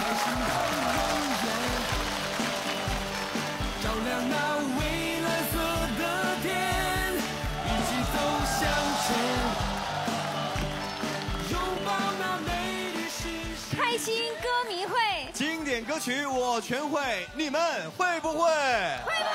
心的永远，照亮那蔚蓝色的天，一起走向前，拥抱那美丽视线。 开心歌迷会， 经典歌曲我全会，你们会不会？ 会不会？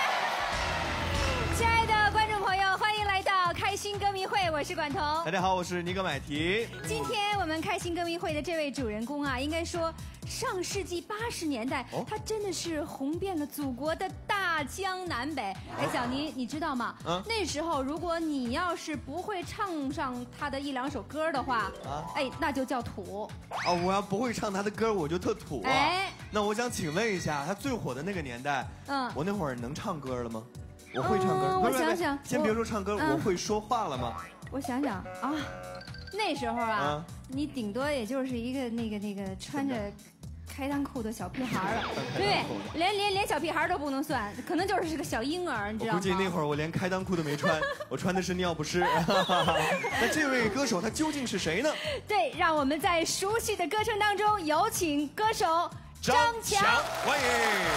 亲爱的观众朋友，欢迎来到开心歌迷会，我是管彤。 大家好，我是尼格买提。 今天我们开心歌迷会的这位主人公啊，应该说上世纪80年代，他真的是红遍了祖国的大江南北。哎，小尼，你知道吗？那时候如果你要是不会唱上他的1-2首歌的话，哎，那就叫土。 哦，我要不会唱他的歌，我就特土啊。 哎， 那我想请问一下，他最火的那个年代，我那会儿能唱歌了吗？我会唱歌。 我想想， 先别说唱歌，我会说话了吗？ 我想想啊，那时候啊，你顶多也就是一个那个穿着开裆裤的小屁孩了，对，连小屁孩都不能算，可能就是个小婴儿，你知道吗？ 我估计那会儿我连开裆裤都没穿，我穿的是尿不湿。那这位歌手他究竟是谁呢？ 对，让我们在熟悉的歌声当中有请歌手张强， 欢迎。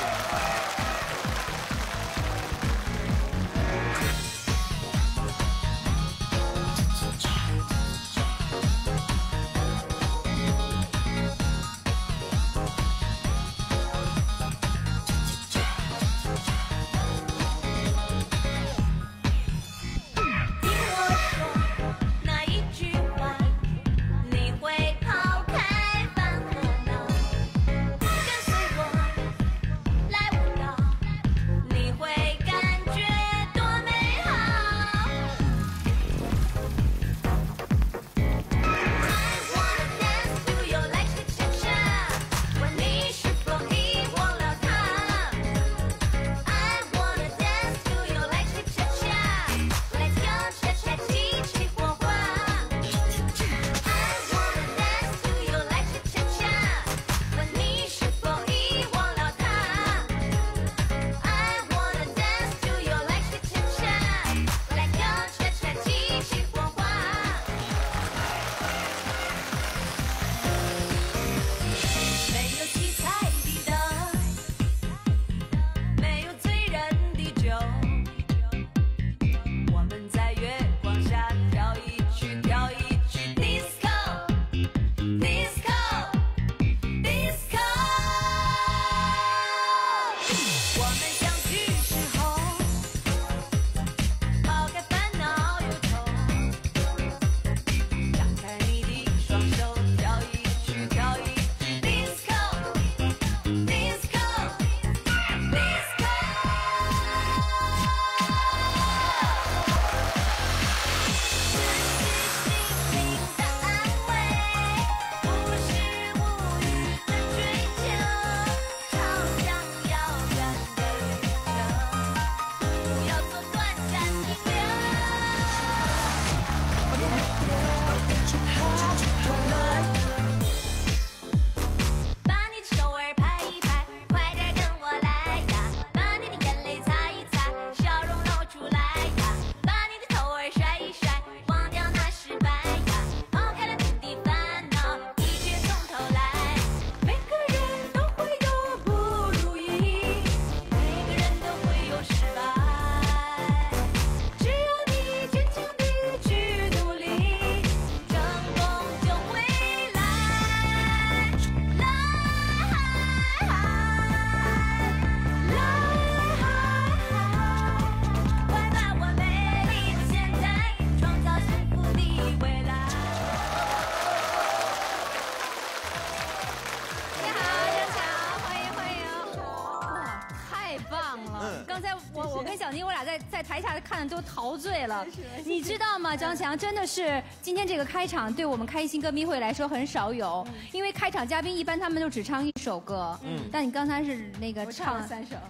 我跟小妮，我俩在台下看的都陶醉了。你知道吗？张强真的是今天这个开场，对我们开心歌迷会来说很少有，因为开场嘉宾一般他们都只唱1首歌，但你刚才是那个唱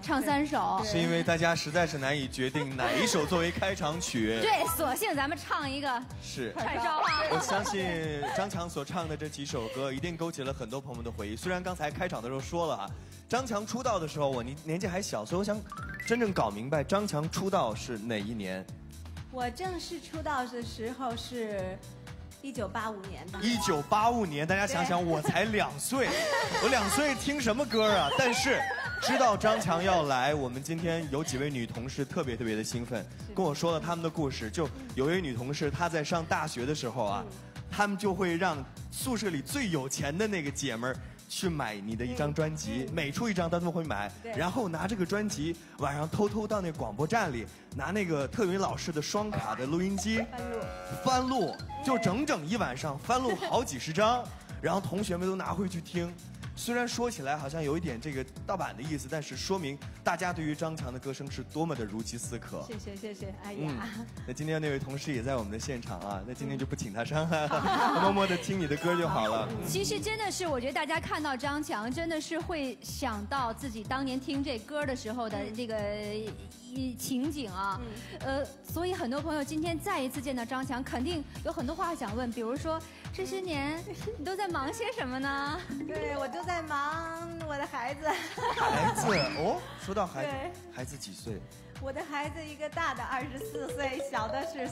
3首， 是因为大家实在是难以决定哪一首作为开场曲。 对，索性咱们唱一个是串烧啊！ 我相信张强所唱的这几首歌一定勾起了很多朋友们的回忆。虽然刚才开场的时候说了啊，张强出道的时候我年纪还小，所以我想真正搞明白张强出道是哪一年。 我正式出道的时候是 1985年吧。 1985年，大家想想，我才2岁，我2岁听什么歌啊？但是知道张强要来，我们今天有几位女同事特别的兴奋，跟我说了他们的故事。就有一位女同事，她在上大学的时候啊，他们就会让宿舍里最有钱的那个姐们儿去买你的一张专辑，每出一张他们会买，然后拿这个专辑晚上偷偷到那广播站里，拿那个特云老师的双卡的录音机翻录，就整整一晚上翻录好几十张，然后同学们都拿回去听。虽然说起来好像有一点这个盗版的意思，但是说明大家对于张强的歌声是多么的如饥似渴。 谢谢，哎呀。 那今天那位同事也在我们的现场啊，那今天就不请他上来了，默默的听你的歌就好了。 其实真的是，我觉得大家看到张强，真的是会想到自己当年听这歌的时候的这个情景啊。所以很多朋友今天再一次见到张强，肯定有很多话想问，比如说这些年你都在忙些什么呢？ 对，我都在忙我的孩子。 孩子哦，说到孩子，孩子几岁？ 我的孩子一个大的24岁，小的是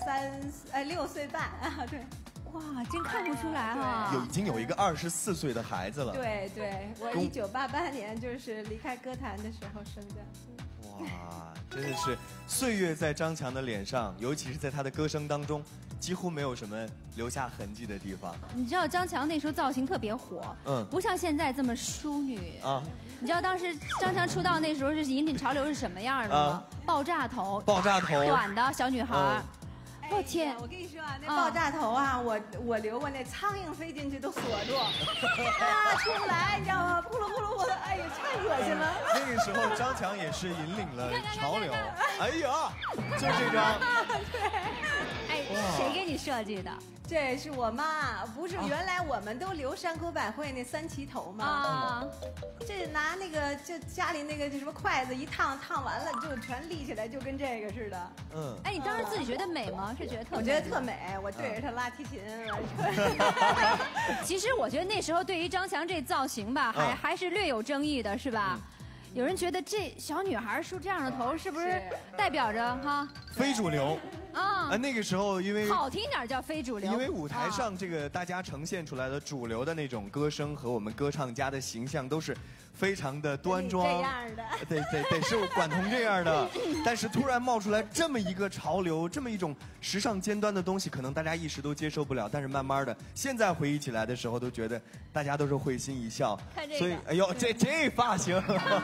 6岁半啊。对。 哇，真看不出来哈！ 已经有一个24岁的孩子了。 对，我1988年就是离开歌坛的时候生的。 哇，真的是岁月在张强的脸上，尤其是在他的歌声当中，几乎没有什么留下痕迹的地方。 你知道张强那时候造型特别火，不像现在这么淑女啊。你知道当时张强出道那时候是引领潮流是什么样的吗？爆炸头，短的小女孩。我天！ 我跟你说啊，那爆炸头啊，我留过那苍蝇飞进去都锁住，出不来，你知道吗？扑噜扑噜，我哎呀，太恶心了。 那个时候张强也是引领了潮流。哎呀，就这张。 对。 哎，谁给你设计的？ 这是我妈，不是原来我们都留山口百惠那3旗头吗？这拿那个就家里那个就什么筷子一烫完了就全立起来，就跟这个似的。 哎，你当时自己觉得美吗？是觉得特美？ 我觉得特美，我对着它拉提琴。 其实我觉得那时候对于张强这造型吧，还是略有争议的，是吧？有人觉得这小女孩梳这样的头，是不是代表着哈非主流？那个时候因为好听点叫非主流， 因为舞台上这个大家呈现出来的主流的那种歌声和我们歌唱家的形象都是非常的端庄， 这样的， 得是管彤这样的。但是突然冒出来这么一个潮流，这么一种时尚尖端的东西，可能大家一时都接受不了。但是慢慢的，现在回忆起来的时候，都觉得大家都是会心一笑。所以，哎呦，这发型。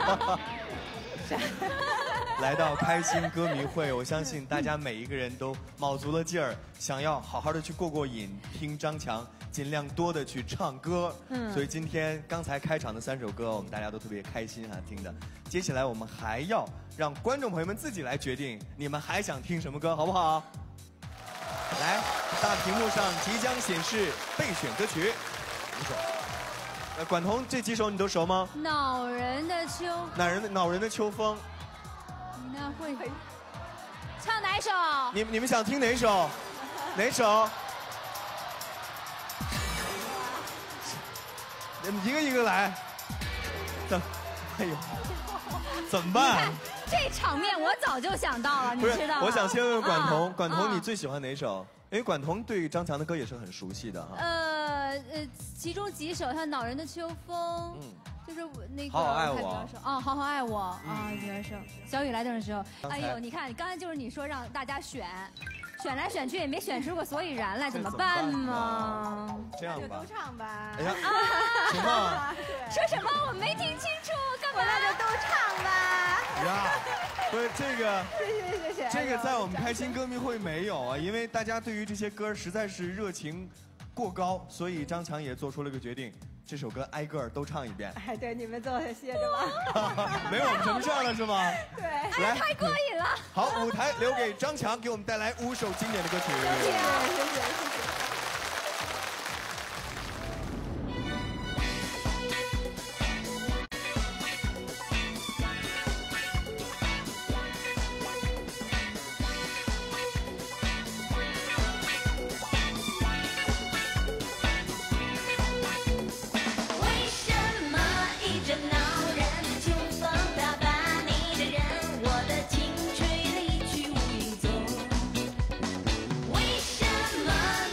来到开心歌迷会，我相信大家每一个人都卯足了劲儿，想要好好的去过瘾，听张强，尽量多的去唱歌。所以今天刚才开场的3首歌，我们大家都特别开心听的。接下来我们还要让观众朋友们自己来决定，你们还想听什么歌，好不好？来，大屏幕上即将显示备选歌曲，5首。管彤，这几首你都熟吗？ 恼人的秋， 恼人的秋风。 你那会唱哪首？ 你们想听哪首？哪首？你们一个一个来。哎呦，怎么办？ 这场面我早就想到了，你知道吗？ 我想先问问管彤，管彤你最喜欢哪首？因为管彤对张强的歌也是很熟悉的哈。 其中几首像《恼人的秋风》，就是那个好好爱我好好爱我啊，比如说小雨来的时候，哎呦，你看刚才就是你说让大家选来选去也没选出个所以然来，怎么办呢？ 这样吧， 就都唱吧。 哎呀，什么？ 说什么？我没听清楚，干嘛？ 那就都唱吧。 呀，不是这个， 谢谢。 这个在我们开心歌迷会没有啊，因为大家对于这些歌实在是热情过高，所以张强也做出了个决定，这首歌挨个都唱一遍。 哎，对，你们坐下歇着吧。 没有我们什么事儿了是吗？ 对， 来， 太过瘾了。 好，舞台留给张强，给我们带来5首经典的歌曲。 谢谢。 为什么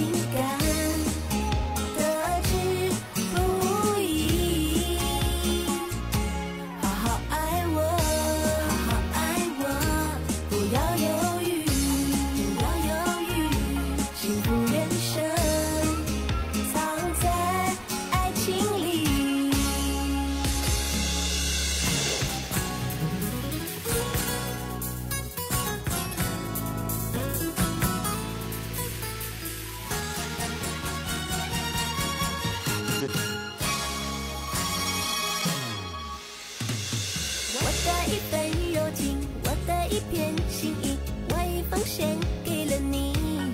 感，得之不易。好好爱我，好好爱我，不要犹豫，不要犹豫，幸福人生藏在爱情里。我的一份友情，我的一片心意，我已奉献给了你。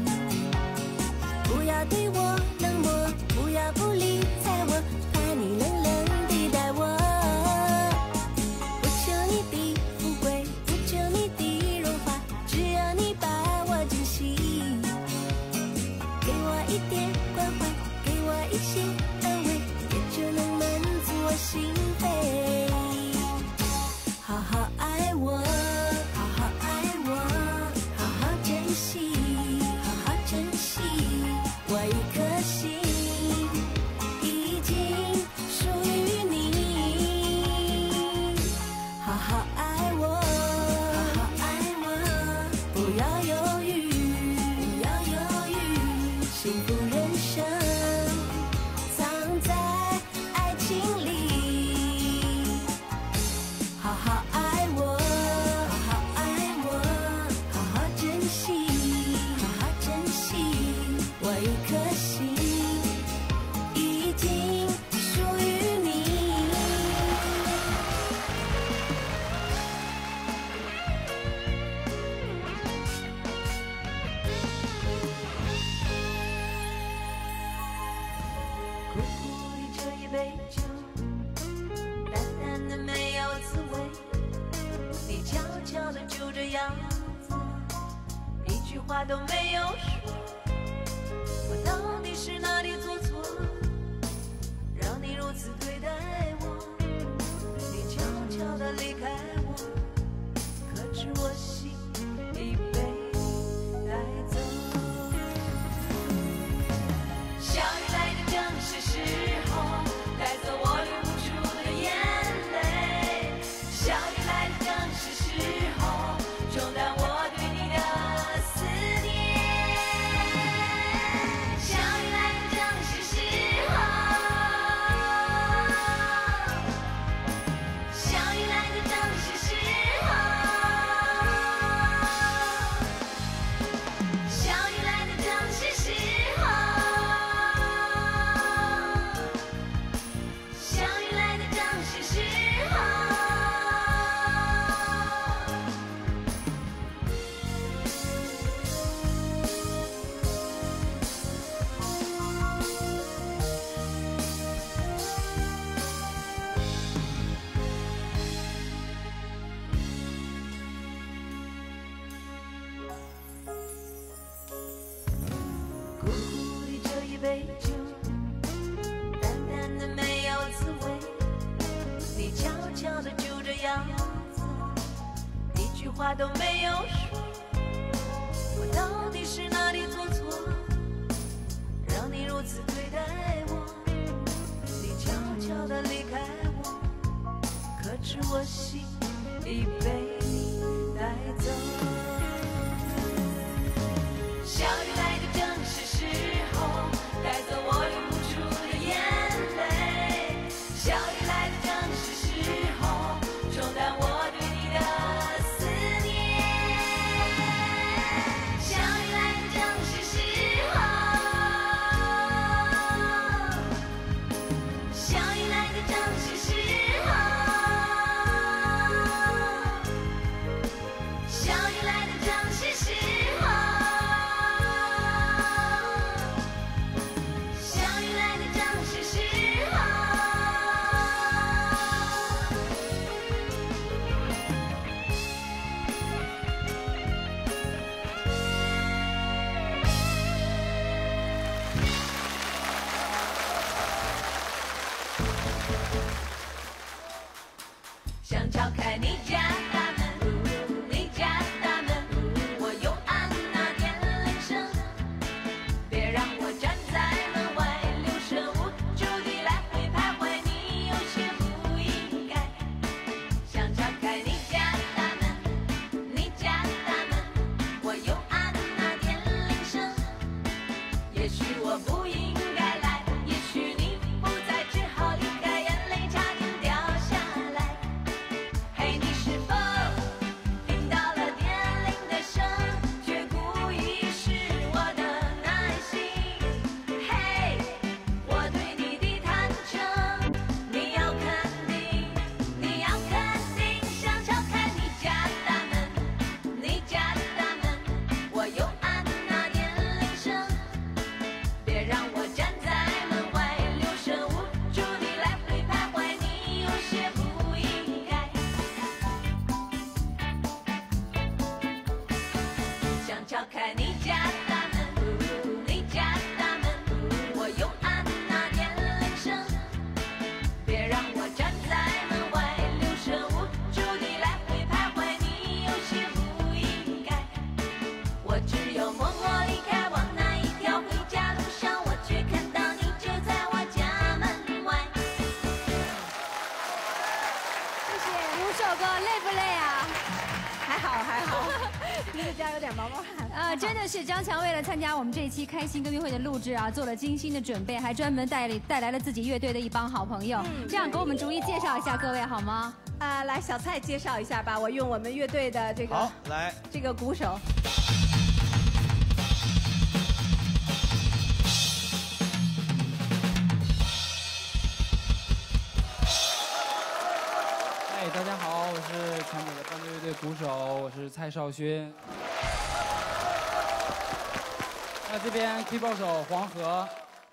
不要对我冷漠，不要不理睬我，怕你冷冷地待我。不求你的富贵，不求你的荣华，只要你把我珍惜。给我一点关怀，给我一些安慰，也就能满足我心扉。好好爱我，好好爱我，好好珍惜，好好珍惜。我一颗心已经属于你。好好爱我，好好爱我，不要犹豫，不要犹豫，幸福人生藏在爱情里。好好爱我，好好爱我，好好珍惜，好好珍惜。我一颗心已经属于你。苦苦的这一杯酒，淡淡的没有滋味，你悄悄的就这样做，一句话都没有说。我到底是哪里做错，让你如此对待我？你悄悄的离开我，可知我心已被你带走。小雨来的正是时候，带走我流不出的眼泪。小雨来的正是时候，冲淡我对你的思念。小雨来的正是时候，小雨来的正是时候，小雨来的正是时候，小雨来的正是时候。苦苦的这一杯酒，淡淡的没有滋味，你悄悄的就这样做，一句话都没有说。我到底是哪里做错，让你如此对待我？你悄悄的离开我，可知我心已被你带走。小雨来的正是时候，带走我流不出的眼泪。小雨来的正是时候，冲淡我对你的思念。小雨来的正是时候，小雨来的正是时候，小雨来的正是时候。想敲开你家大门，你家大门，我用按那电铃声，别让我不应该来。也许你不在，只好离开，眼泪差点掉下来。嘿，你是否听到了电铃的声，却故意试我的耐心？嘿，我对你的坦诚，你要肯定，你要肯定，想敲开你家大门，你家的大门，我又按那电铃声，别让我站在门外，留神无助地来回徘徊，你有些不应该。想敲开你家大门，你家大门，我又按那电铃声，别让我站在门外，留神无助地来回徘徊，你有些不应该。我只有默默离开，往那一条回家路上，我却看到你就在我家门外。 谢谢5首歌，累不累啊？ 还好还好，鼻子家有点毛毛汗。 真的是张强为了参加我们这一期开心歌迷会的录制啊，做了精心的准备，还专门带来了自己乐队的一帮好朋友。这样给我们逐一介绍一下各位好吗？ 来，小蔡介绍一下吧，我用我们乐队的这个好，来， 这个鼓手。 嗨，大家好，我是全北的伴奏乐队鼓手，我是蔡少勋。那这边 keyboard 手黄河。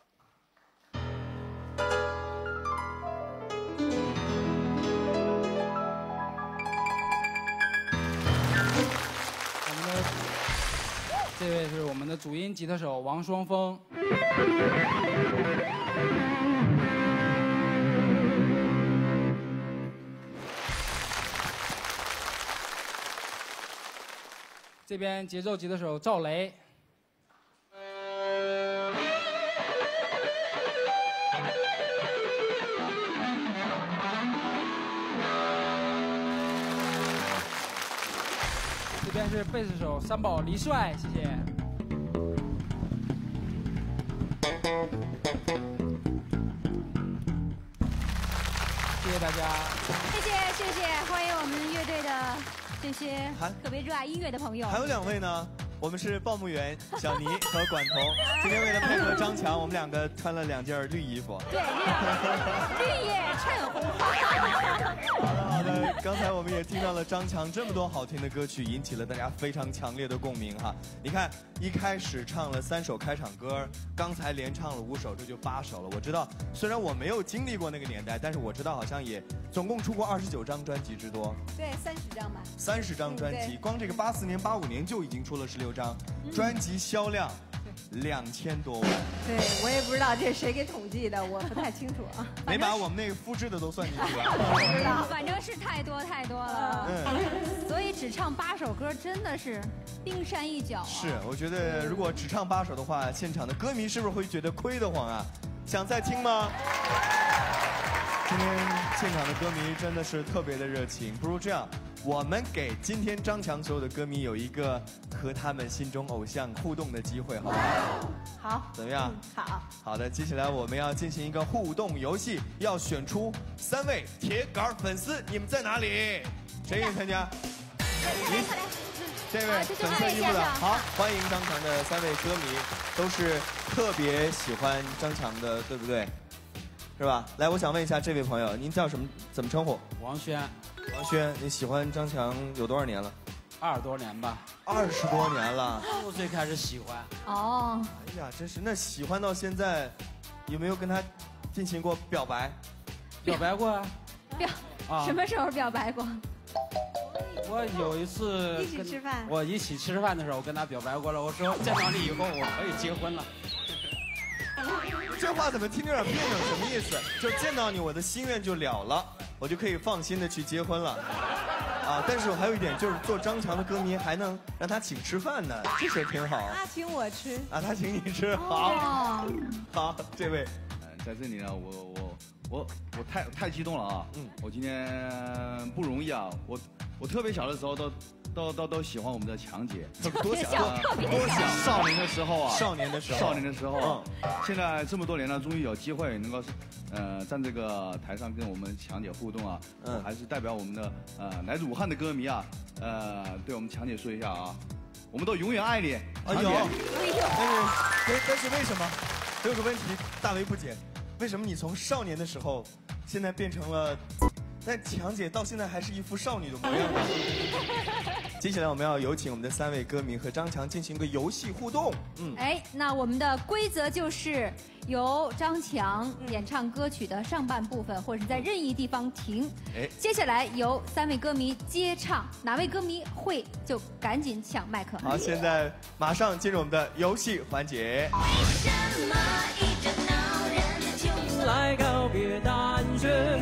这位是我们的主音吉他手王双峰。这边节奏吉他手赵雷。这边是贝斯手三宝黎帅，谢谢。谢谢大家。 谢谢，欢迎我们乐队的这些特别热爱音乐的朋友。 还有2位呢，我们是报幕员小倪和管彤。今天为了配合张强，我们2个穿了2件绿衣服。 对，绿叶衬红花。 好的，刚才我们也听到了张强这么多好听的歌曲，引起了大家非常强烈的共鸣哈。你看，一开始唱了3首开场歌，刚才连唱了5首，这就8首了。我知道，虽然我没有经历过那个年代，但是我知道好像也总共出过29张专辑之多。 对，30张吧。 30张专辑，光这个84年、85年就已经出了16张，专辑销量2000多万。 对，我也不知道这是谁给统计的，我不太清楚啊。 没把我们那个复制的都算进去吧？ 不知道，反正是太多了。所以只唱8首歌真的是冰山一角。 是，我觉得如果只唱8首的话，现场的歌迷是不是会觉得亏得慌啊？想再听吗？今天现场的歌迷真的是特别的热情，不如这样，我们给今天张强所有的歌迷有一个和他们心中偶像互动的机会，好不好？ 好， 怎么样？ 好。 好的，接下来我们要进行一个互动游戏，要选出3位铁杆粉丝，你们在哪里？谁愿意参加？您，这位粉色衣服的，好，欢迎张强的3位歌迷，都是特别喜欢张强的，对不对？是吧？来，我想问一下这位朋友，您叫什么？怎么称呼？ 王轩。 王轩，你喜欢张强有多少年了 20多年吧。 20多年了。 6岁开始喜欢。 哦。 哎呀，真是，那喜欢到现在，有没有跟他进行过表白？ 表白过啊。 什么时候表白过？ 我有一次一起吃饭。 我一起吃饭的时候，我跟他表白过了，我说见到你以后我可以结婚了。 这话怎么听着有点别扭？什么意思？就见到你，我的心愿就了了，我就可以放心的去结婚了。啊，但是我还有一点，就是做张强的歌迷还能让他请吃饭呢，这事挺好。 他请我吃。 啊，他请你吃，好。好，这位， 在这里呢，我太激动了啊！我今天不容易啊！我特别小的时候到都喜欢我们的强姐， 多想，多想。 少年的时候啊， 少年的时候， 现在这么多年了，终于有机会能够，站这个台上跟我们强姐互动啊，还是代表我们的来自武汉的歌迷啊，对我们强姐说一下啊，我们都永远爱你，强姐。 但是为什么？有个问题，大为不解，为什么你从少年的时候，现在变成了？但强姐到现在还是一副少女的模样。接下来我们要有请我们的3位歌迷和张强进行一个游戏互动。 那我们的规则就是由张强演唱歌曲的上半部分，或者是在任意地方停。接下来由3位歌迷接唱，哪位歌迷会就赶紧抢麦克。 好，现在马上进入我们的游戏环节。 为什么一整恼人的秋风来告别大雪？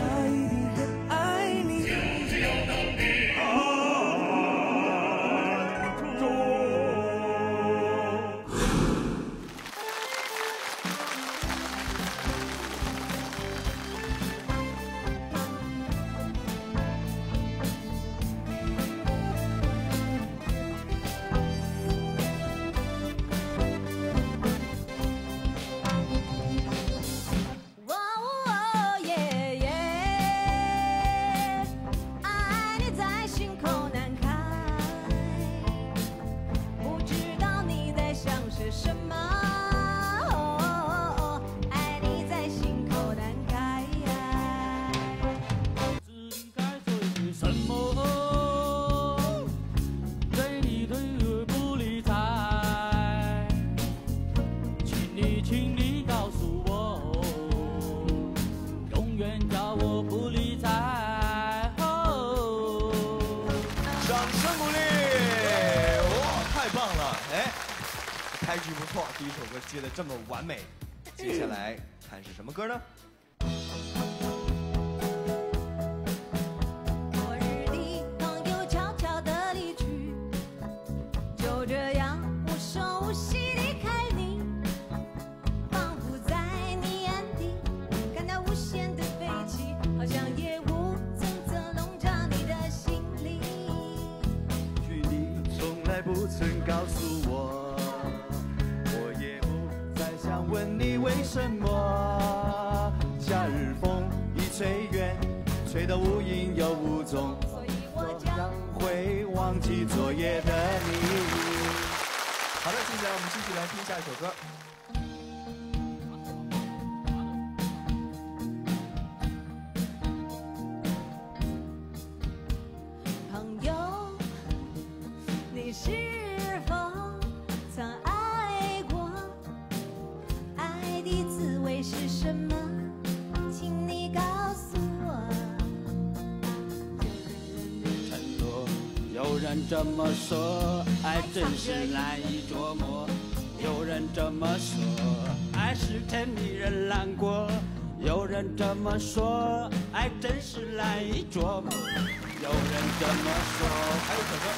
开局不错，第一首歌接得这么完美，接下来看是什么歌呢？ 昨日里朋友悄悄地离去，就这样无声无息离开你，仿佛在你眼底看到无限的飞起，好像夜雾层层笼罩你的心里。 许你从来不曾告诉我。问你为什么？夏日风一吹远，吹得无影又无踪， 所以我将会忘记昨夜的你。 好的，接下来我们继续来听下一首歌。 朋友，你是否曾爱过？爱的滋味是什么？请你告诉我。 承诺，有人这么说，爱真是难以琢磨；有人这么说，爱是甜蜜人难过；有人这么说，爱真是难以琢磨；有人这么说， 还有首歌。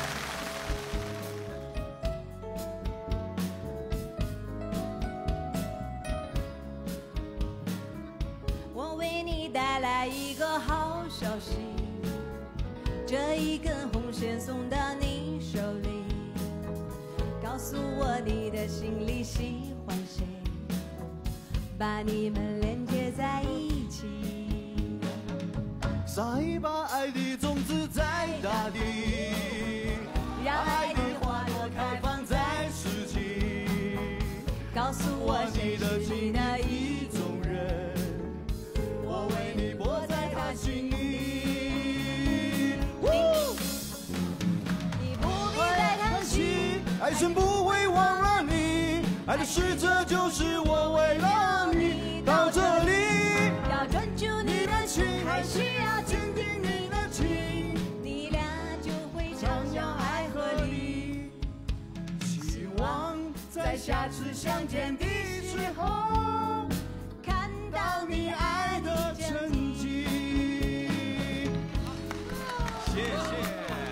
我为你带来一个好消息，这一根红线送到你手里，告诉我你的心里喜欢谁，把你们连接在一起。 撒一把爱的种子在大地， 让爱的花朵开放在四季，告诉我谁是你的意中人，我为你活在他心里。你不必再叹息， 爱神不会忘了你，爱的使者就是我，为了你到这里。 要专注你的情，还需要坚定你的情，你俩就会畅想爱和离。希望在下次相见的时候，看到你爱的成绩。 谢谢。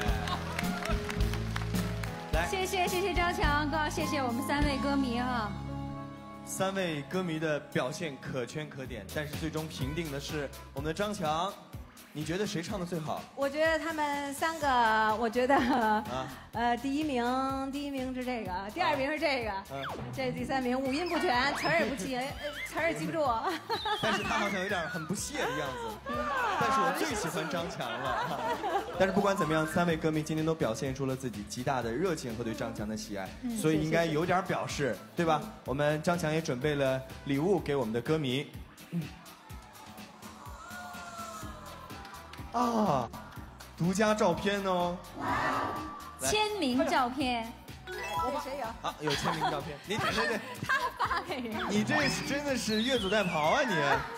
来， 谢谢张强哥，谢谢我们3位歌迷啊。 3位歌迷的表现可圈可点，但是最终评定的是我们的张强， 你觉得谁唱的最好？ 我觉得他们3个，我觉得，第一名是这个，第2名是这个，这第3名五音不全，词儿也不记，词儿也记不住。 但是他好像有点很不屑的样子。但是我最喜欢张强了。但是不管怎么样，3位歌迷今天都表现出了自己极大的热情和对张强的喜爱，所以应该有点表示，对吧？我们张强也准备了礼物给我们的歌迷。啊，独家照片哦， 签名照片。 谁有？ 啊，有签名照片。你对， 他发给人。 你这真的是越俎代庖啊你！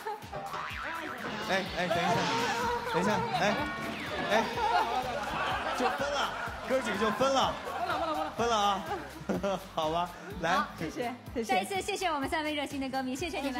哎，等一下，哎，就分了，哥几个就分了啊，好吧，来， 谢谢。 再一次谢谢我们3位热心的歌迷，谢谢你们。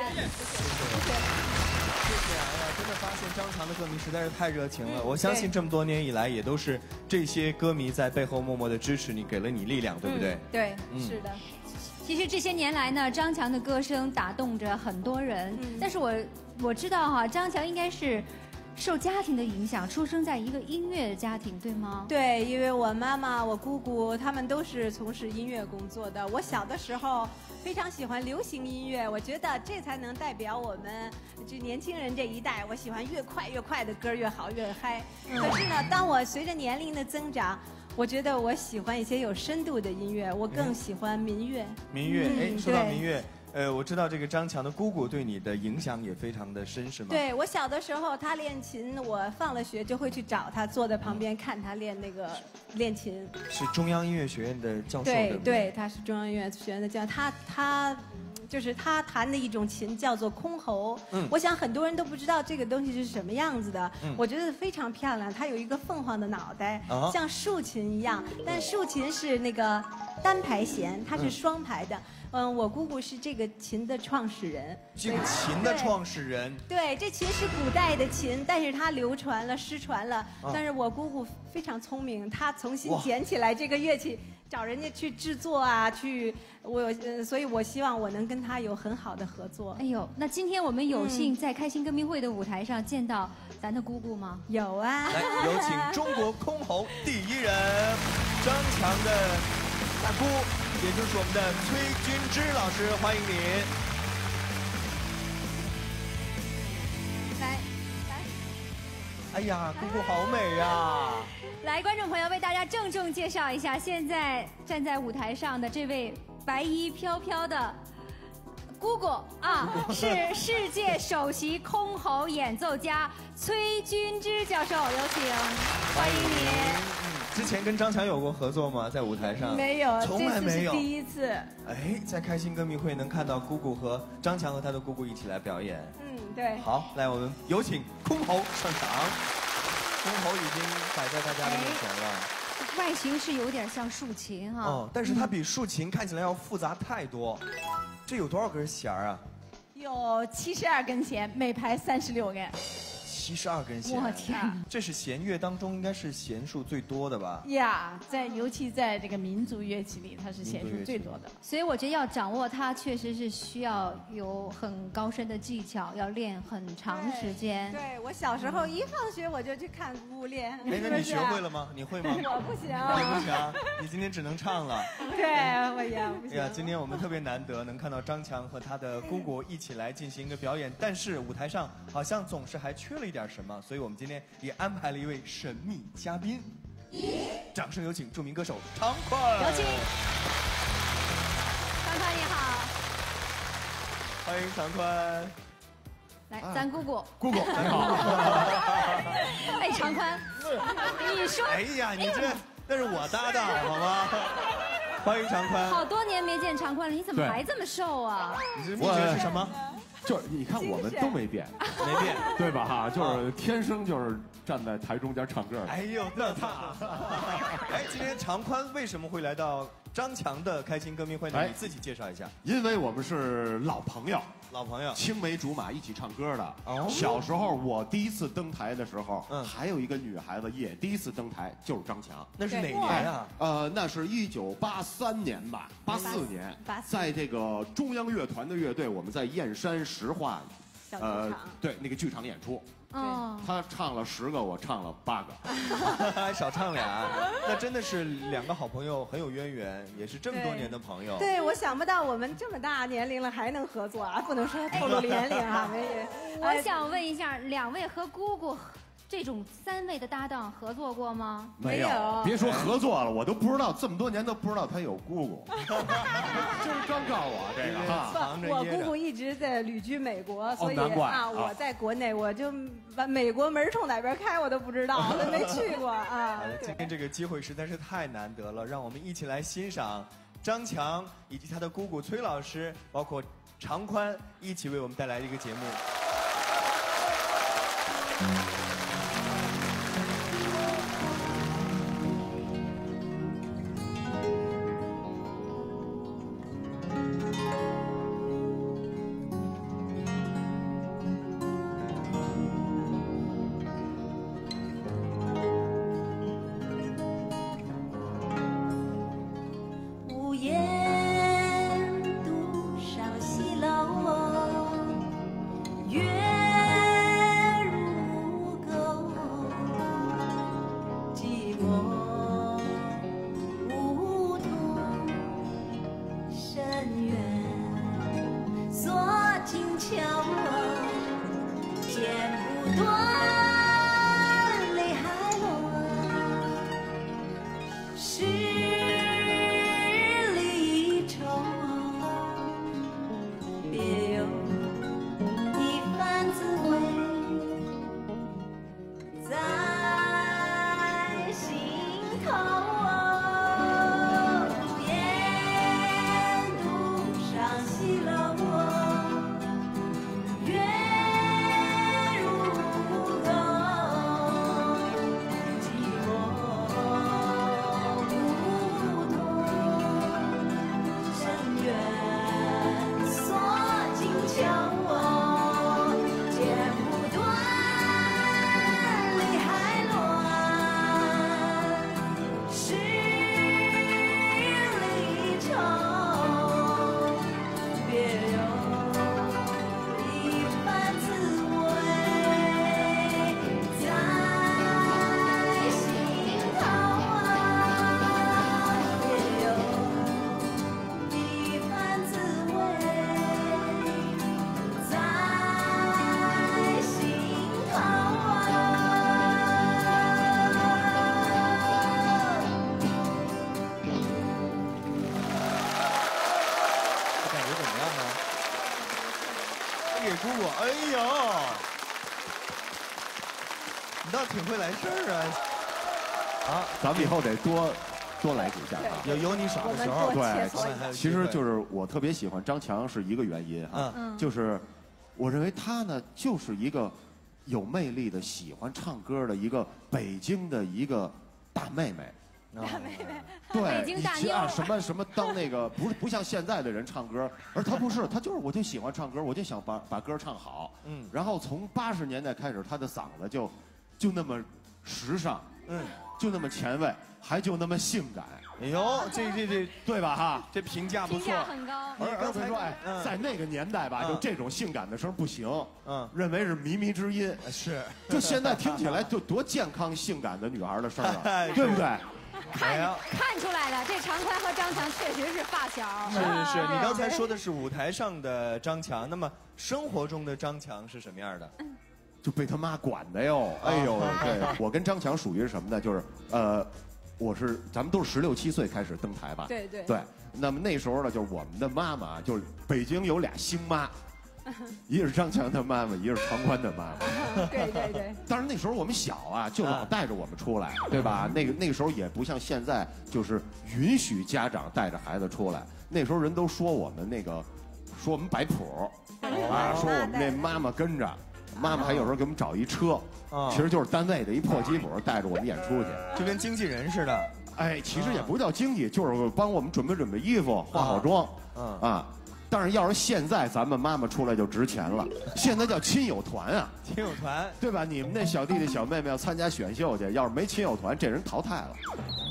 谢谢啊！哎呀，真的发现张强的歌迷实在是太热情了。我相信这么多年以来，也都是这些歌迷在背后默默的支持你，给了你力量，对不对？ 对，是的。 其实这些年来呢，张强的歌声打动着很多人。但是我知道哈，张强应该是受家庭的影响，出生在一个音乐的家庭，对吗？ 对，因为我妈妈、我姑姑他们都是从事音乐工作的。我小的时候非常喜欢流行音乐，我觉得这才能代表我们就年轻人这一代。我喜欢越快的歌越好，越嗨。可是呢，当我随着年龄的增长，我觉得我喜欢一些有深度的音乐，我更喜欢民乐。 民乐，哎，说到民乐。我知道这个张强的姑姑对你的影响也非常的深，是吗？ 对，我小的时候他练琴，我放了学就会去找他，坐在旁边看他练琴。 是中央音乐学院的教授， 对，他是中央音乐学院的教授，他就是他弹的一种琴叫做箜篌。我想很多人都不知道这个东西是什么样子的。我觉得非常漂亮，它有一个凤凰的脑袋，像竖琴一样，但竖琴是那个单排弦，它是双排的。我姑姑是这个琴的创始人。 这个琴的创始人。 对，这琴是古代的琴，但是它流传了、失传了。但是我姑姑非常聪明，她重新捡起来这个乐器，找人家去制作啊，所以我希望我能跟她有很好的合作。 哎呦，那今天我们有幸在开心歌迷会的舞台上见到咱的姑姑吗？ 有啊。 来，有请中国箜篌第一人张强的大姑，也就是我们的崔君芝老师，欢迎您。 来， 哎呀，姑姑好美呀！ 来，观众朋友，为大家郑重介绍一下，现在站在舞台上的这位白衣飘飘的姑姑啊，是世界首席箜篌演奏家崔君芝教授，有请，欢迎您。 之前跟张强有过合作吗？在舞台上？ 没有， 从来没有， 这次是第一次。 哎，在开心歌迷会能看到姑姑和张强和他的姑姑一起来表演。 对。 好，来，我们有请箜篌上场。箜篌已经摆在大家的面前了。 外形是有点像竖琴哈。 但是它比竖琴看起来要复杂太多。这有多少根弦啊？ 有72根弦，每排36根。 72根弦， 我天！ 这是弦乐当中应该是弦数最多的吧？ 呀，尤其在这个民族乐器里，它是弦数最多的。 所以我觉得要掌握它，确实是需要有很高深的技巧，要练很长时间。 对，我小时候一放学我就去看姑姑练。 哎，那你学会了吗？你会吗？ 我不行。 你不行，你今天只能唱了。 对，我也不行。 哎呀，今天我们特别难得能看到张强和他的姑姑一起来进行一个表演，但是舞台上好像总是还缺了一点什么，所以我们今天也安排了一位神秘嘉宾。掌声有请著名歌手常宽。 有请。常宽你好。 欢迎常宽。 来，咱姑姑。 姑姑，你好。 哎，常宽，你说。 哎呀，你这那是我搭档，好吗？欢迎常宽。 好多年没见常宽了，你怎么还这么瘦啊？ 你这秘诀是什么？ 就是你看我们都没变， 没变， 对吧？哈，就是天生就是站在台中间唱歌的。 哎呦，那他。哎，今天常宽为什么会来到张强的开心歌迷会呢？你自己介绍一下。 因为我们是老朋友，青梅竹马一起唱歌的。哦。小时候我第一次登台的时候，还有一个女孩子也第一次登台，就是张强。 那是哪年啊？ 那是1983年吧，84年，在这个中央乐团的乐队，我们在燕山石化对，那个剧场演出。 哦， 他唱了10个，我唱了8个， 还少唱俩，那真的是2个好朋友，很有渊源，也是这么多年的朋友。 对，我想不到我们这么大年龄了还能合作啊，不能说透露年龄啊， 我想问一下，2位和姑姑这种3位的搭档合作过吗？ 没有，别说合作了，我都不知道，这么多年都不知道他有姑姑，就是刚告诉我这个哈。 我姑姑一直在旅居美国，所以我在国内我就把美国门冲哪边开我都不知道，我都没去过啊。 今天这个机会实在是太难得了，让我们一起来欣赏张强以及他的姑姑崔老师，包括常宽一起为我们带来的一个节目。姑姑，哎呦，你倒挺会来事儿啊！ 啊，咱们以后得多来几下啊， 有你爽的时候。 对，其实就是我特别喜欢张强是一个原因啊，就是我认为他呢就是一个有魅力的、喜欢唱歌的一个北京的一个大妹妹。 大妹妹， 对， 北京大妞啊，什么当那个不像现在的人唱歌，而他不是，他就是我就喜欢唱歌，我就想把歌唱好，然后从80年代开始，他的嗓子就那么时尚，就那么前卫，还就那么性感。 哎呦，这对吧哈？ 这评价不错， 评价很高。 而且说，哎，在那个年代吧，就这种性感的声不行，认为是靡靡之音。 是， 就现在听起来就多健康、性感的女孩的声啊，对不对？ 看出来了，这常宽和张强确实是发小。 是，你刚才说的是舞台上的张强，那么生活中的张强是什么样的？ 就被他妈管的哟！哎呦，对，我跟张强属于是什么呢？就是咱们都是16、17岁开始登台吧？ 对。 那么那时候呢，就是我们的妈妈，就是北京有俩星妈。一个是张强的妈妈，一个是常宽的妈妈。 对。 当然那时候我们小啊，就老带着我们出来，对吧？那个时候也不像现在，就是允许家长带着孩子出来。那时候人都说我们说我们摆谱，啊，说我们那妈妈跟着，妈妈还有时候给我们找一车，其实就是单位的一破吉普带着我们演出去， 就跟经纪人似的。 哎，其实也不叫经纪，就是帮我们准备衣服，化好妆，啊。但是要是现在咱们妈妈出来就值钱了，现在叫亲友团啊， 亲友团， 对吧？你们那小弟弟小妹妹要参加选秀去，要是没亲友团，这人淘汰了。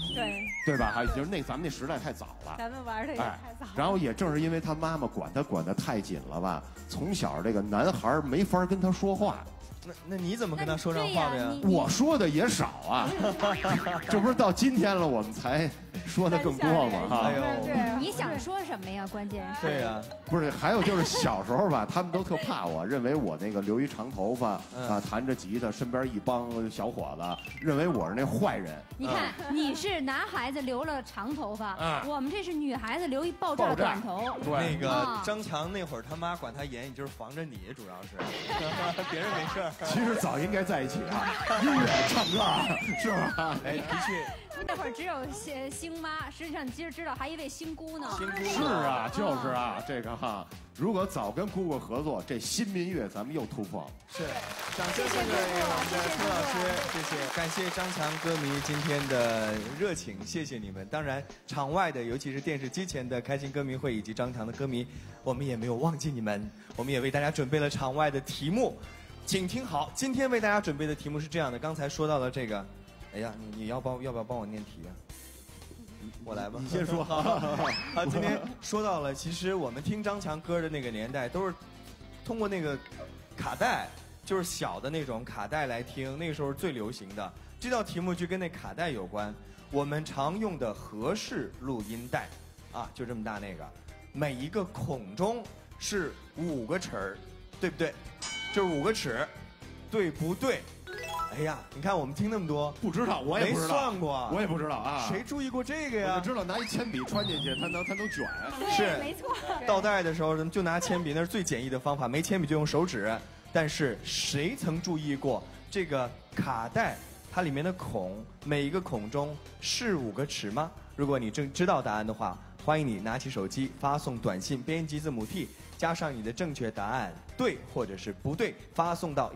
对吧？还就是咱们那时代太早了， 咱们玩的也太早了。 然后也正是因为他妈妈管得太紧了吧，从小这个男孩没法跟他说话。 那你怎么跟他说上话的呀？ 我说的也少啊，这不是到今天了我们才说的更多吗？哈， 你想说什么呀？关键是对呀， 不是，还有就是小时候吧，他们都特怕我，认为我那个留一长头发啊，弹着吉他，身边一帮小伙子，认为我是那坏人。 你看，你是男孩子留了长头发，我们这是女孩子留一爆炸短头。 对，那个张强那会儿他妈管他严，就是防着你，主要是别人没事儿。 其实早应该在一起啊，音乐唱歌是吧？ 哎，的确。 那会儿只有星妈，实际上你今儿知道还一位星姑呢。 是啊，就是啊，这个哈，如果早跟姑姑合作，这新民乐咱们又突破了。 是，掌声送给我们的崔老师，谢谢，感谢张强歌迷今天的热情，谢谢你们。当然，场外的，尤其是电视机前的开心歌迷会以及张强的歌迷，我们也没有忘记你们，我们也为大家准备了场外的题目。请听好，今天为大家准备的题目是这样的。刚才说到了这个，哎呀，你要不要帮我念题啊？我来吧， 你先说。 好，今天说到了，其实我们听张强歌的那个年代，都是通过那个卡带，就是小的那种卡带来听，那个时候最流行的。这道题目就跟那卡带有关。我们常用的合适录音带，啊，就这么大那个，每一个孔中是5个齿儿，对不对？就是5个齿，对不对？哎呀，你看我们听那么多， 不知道，我也不知道， 没算过， 我也不知道啊。 谁注意过这个呀？ 我就知道拿一铅笔穿进去，它能卷。 是， 没错。 倒带的时候就拿铅笔，那是最简易的方法。没铅笔就用手指。但是谁曾注意过这个卡带它里面的孔，每一个孔中是5个齿吗？如果你正知道答案的话，欢迎你拿起手机发送短信，编辑字母 T。加上你的正确答案对或者是不对，发送到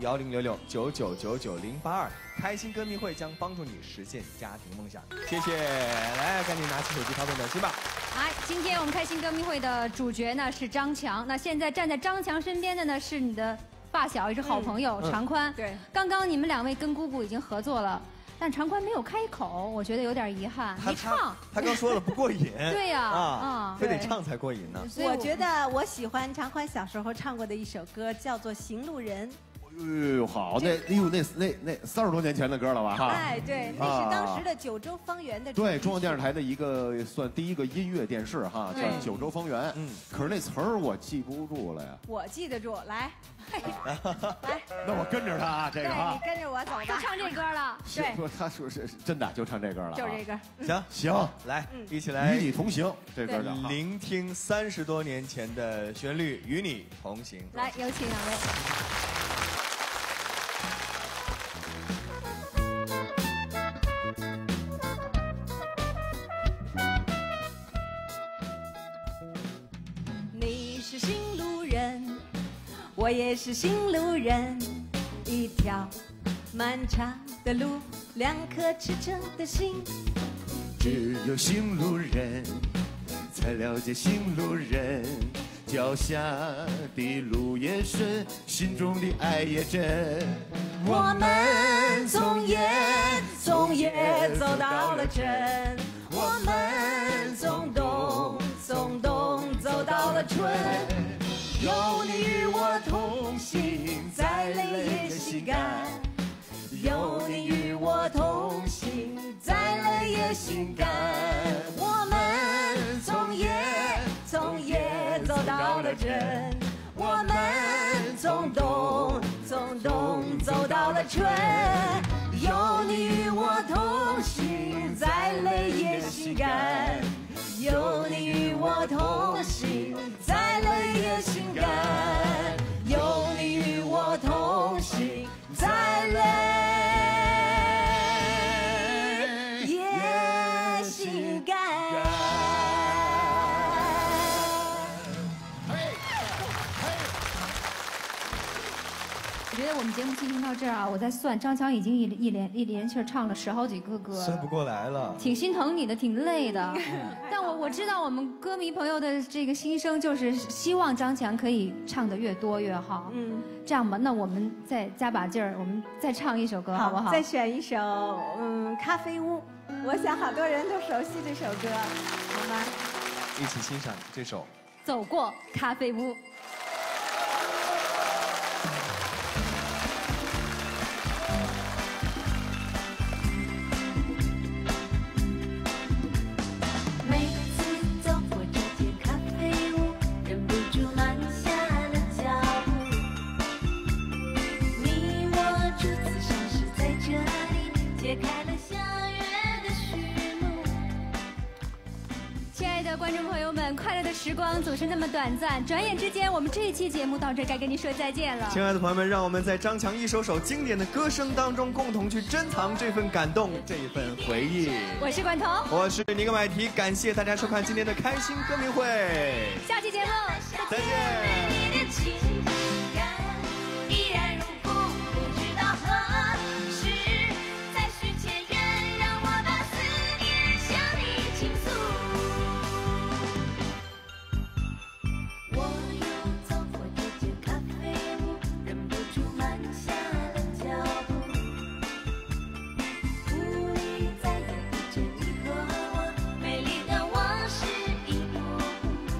1066999082，开心歌迷会将帮助你实现家庭梦想。谢谢，来，赶紧拿起手机发送短信吧。 来，今天我们开心歌迷会的主角呢是张强，那现在站在张强身边的呢是你的发小，也是好朋友常宽。 对， 刚刚你们2位跟姑姑已经合作了。但常宽没有开口，我觉得有点遗憾，没唱。 他刚说了不过瘾。 对呀， 非得唱才过瘾呢。 我觉得我喜欢常宽小时候唱过的一首歌，叫做《行路人》。 哎呦好，那30多年前的歌了吧？哈， 哎，对，那是当时的九州方圆的。 对，中央电视台的一个算第一个音乐电视哈，叫《九州方圆》。可是那词儿我记不住了呀。 我记得住，来，来， 那我跟着他啊，这个哈， 你跟着我走吧。 就唱这歌了。 对，他说是真的，就唱这歌了。 就这歌。 行，来，一起来与你同行。这歌叫聆听30多年前的旋律，与你同行。 来，有请2位。 是行路人，我也是行路人，一条漫长的路，2颗赤诚的心。 只有行路人才了解行路人，脚下的路也顺，心中的爱也真。 我们从夜走到了真，我们从东走到了春，有你与我同行，再累也心甘。有你与我同行，再累也心甘。我们从夜走到了真，我们从东走到了春，有你与我同行，再累也心甘。有你与我同行，再累也心甘。有你与我同行，再累也心甘。 我觉得我们节目进行到这儿啊，我在算，张强已经一连气儿唱了10好几个歌， 算不过来了， 挺心疼你的，挺累的。但我知道我们歌迷朋友的这个心声，就是希望张强可以唱得越多越好。这样吧，那我们再加把劲儿，我们再唱一首歌，好不好？ 再选一首，咖啡屋。 我想好多人都熟悉这首歌，好吗？ 一起欣赏这首《 走过咖啡屋》。 每次走过这间咖啡屋，忍不住慢下了脚步。你我初次相识在这里，揭开了相约的序幕。 亲爱的观众朋友们，快乐的时光总是那么短暂，转眼之间，我们这一期节目到这该跟您说再见了。 亲爱的朋友们，让我们在张强一首首经典的歌声当中，共同去珍藏这份感动，这一份回忆。 我是管彤， 我是尼格买提，感谢大家收看今天的开心歌迷会， 下期节目再见。 依然如故，不知道何时再续前缘，让我把思念向你倾诉。我又走过这间咖啡屋，忍不住慢下了脚步。屋里再也不见你和我，美丽的往事一幕幕。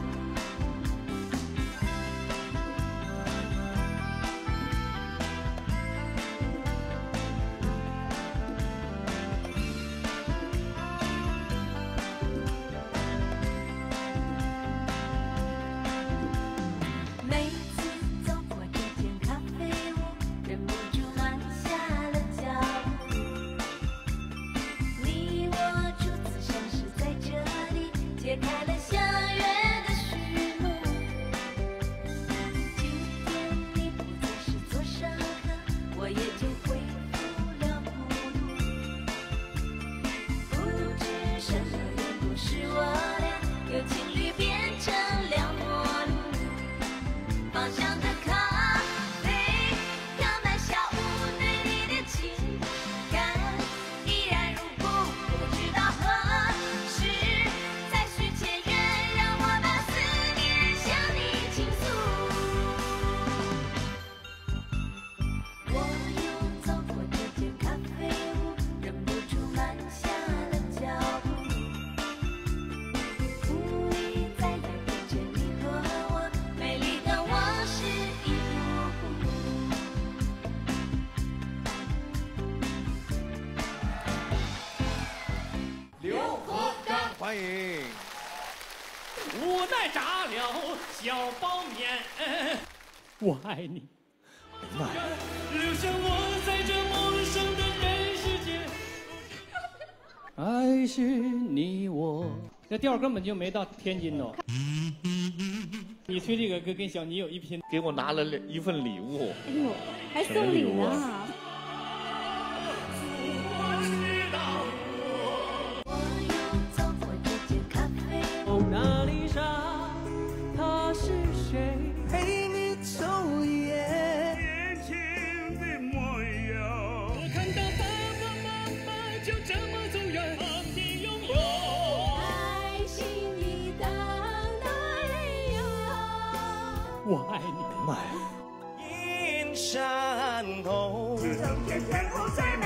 每次走过这间咖啡屋，忍不住慢下了脚步。你我初次相识在这里，揭开了相约的序幕。今天你不再是座上客，我也就恢复了孤独。不知什么缘故使我俩由情侣变成两陌路。芳香的咖啡飘满小屋，对你的情感依然如故。不知道何时再续前缘，让我把思念向你倾诉。我又走过这间咖啡屋，忍不住慢下了脚步。屋里再也不见你和我，美丽的往事一幕幕。 刘和章，欢迎。 无奈炸了小包面，我爱你，留下我在这陌生的人世间。爱是你我，这调根本就没到天津哦。你吹这个歌跟小妮有一拼， 给我拿了一份礼物。 哎呦，还送礼呢。 我又走过这间咖啡屋， 蒙娜丽莎，她是谁？ 陪你走一夜， 年轻的模样。我看到爸爸妈妈就这么走远，旁边拥有爱心一当那人游。 我爱你。 阴山头， 天后在。